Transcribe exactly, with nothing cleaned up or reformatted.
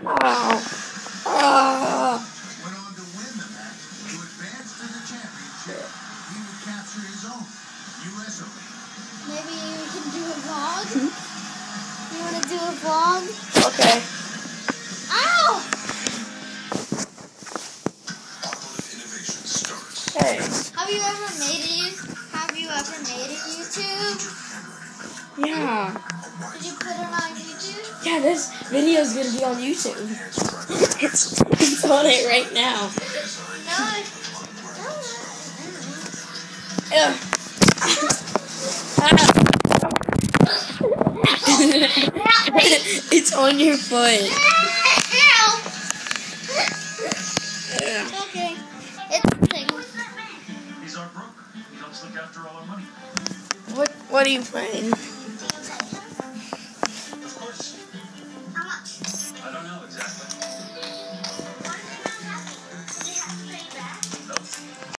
Oh. Oh. Went on to win the match to advance to the championship. He would capture his own U S Open. Maybe we can do a vlog? You want to do a vlog? Okay. Ow! Automotive innovation starts. Hey. Have you ever made a Have you ever made a YouTube? Yeah. Did you put it on YouTube? Yeah, this video is gonna be on YouTube. it's, it's on it right now. No. Ugh. It's on your foot. Okay. It's a thing. He's our broker. He helps look after all our money. What What are you playing?